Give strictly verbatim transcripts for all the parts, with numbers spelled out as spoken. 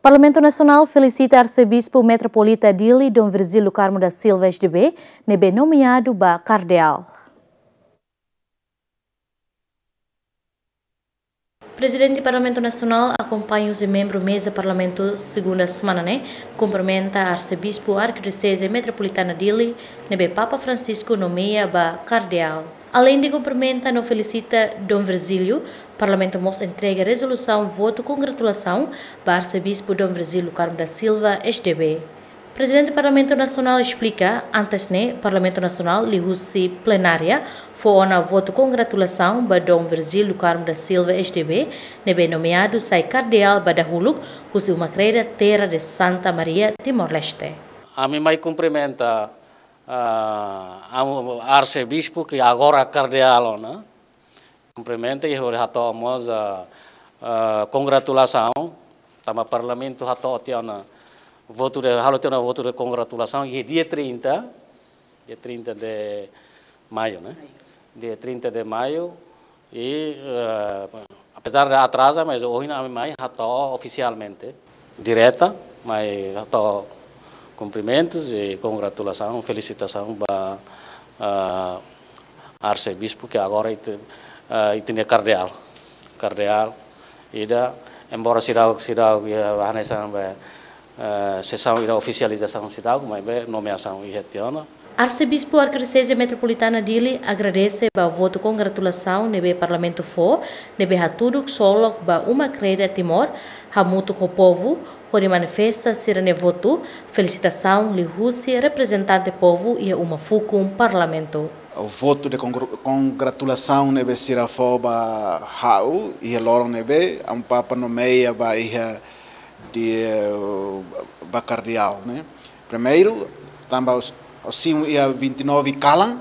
Parlamento Nacional felicita Arcebispo Metropolita Dili Dom Virgílio Carmo da Silva S D B, nebe nomeado ba cardeal. Presidente do Parlamento Nacional acompanha os membros da mesa Parlamento segunda semana, né? Cumprimenta Arcebispo Arquidiocese Metropolitana Dili, nebe Papa Francisco nomeia ba cardeal. Além de cumprimentar, não felicita Dom Virgílio, o Parlamento mostra entrega resolução voto congratulação para Arcebispo Dom Virgílio Carmo da Silva S D B. O Presidente do Parlamento Nacional explica, antes né, Parlamento Nacional liu-se plenária, foi uma voto congratulação para Dom Virgílio Carmo da Silva S D B, nebe nomeado sai cardeal Badahuluk, usi uma creira terra de Santa Maria, Timor-Leste. A mim mai cumprimenta uh, arcebispo que agora cardeal, né? Cumprimenta e relatamos a uh, congratulação, tama parlamento hato tiana voto de halo tiana voto de congratulação e dia trinta, dia trinta de maio, né? Dia trinta de maio e uh, apesar de atraso, mas hoje na mai hato oficialmente direta, mas hato cumprimentos e congratulação, felicitação para uh, arcebispo que agora itu uh, itu é cardeal, cardeal, e da embora sidau sidau ya bahasa sampai uh, sessão da oficialização sidau, mas bem nomeação e retiona. Arcebispo Arquidiocese Metropolitana Dili agradece o voto congratulação nebe Parlamento fo, nebe hatuduk solo ba uma creira Timor, hamutu com o povo, onde manifesta sirene voto, felicitação lihusi representante povo e uma fucum parlamento. O voto de congratulação nebe sirafo ba hau e loro nebe um papa nomeia ba ia de ba cardeal, né? Primeiro, também os Sim, dia vinte e nove calam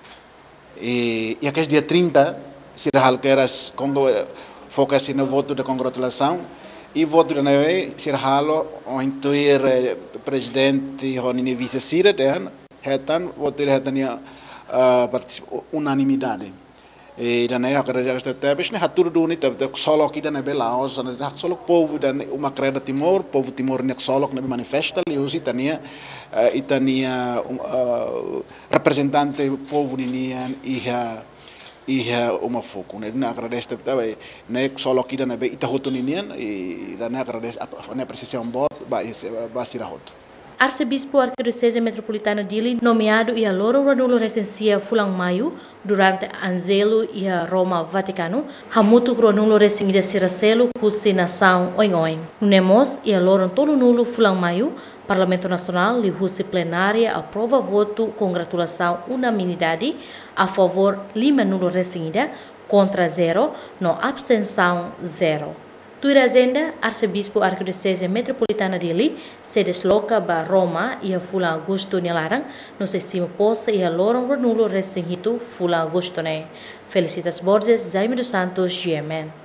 e e aquele dia trinta se hal que era quando foca no voto de congratulação e voto de neve se halo o intuir presidente o nem vice-sira den hetan voto de hetania unanimidade e dan aí agora já está tabes né hatur do ni tab solo aqui dan é laos dan solo povo dan uma creda Timor povo Timor ne solo ne manifesta ali usi tania itania representante povo ninian iha iha uma foco né na agradece tab ne solo aqui dan é itahoto ninian e dan agradece a precisão bot ba ba sirahoto. Arcebispo Arquidiocese Metropolitana Dili, nomeado e a loro ranulo recensia fulang maio, durante Anzelo e a Roma Vaticano, hamutu ranulo resingida siracelo, cusi nação oin-oin. Nemos e a loro todo nulo fulang maio, Parlamento Nacional liu-se plenária aprova voto congratulação unanimidade a favor lima nulo resingida, contra zero, no abstenção zero. Tua agenda, Arcebispo Arquidiocese Metropolitana Dili se desloca para Roma e a Fula Augusto Nilarang, no sistema poça e a Loron Ranulo Resinhito Fula Augusto. Felicitas Borges, Jaime dos Santos, G M N.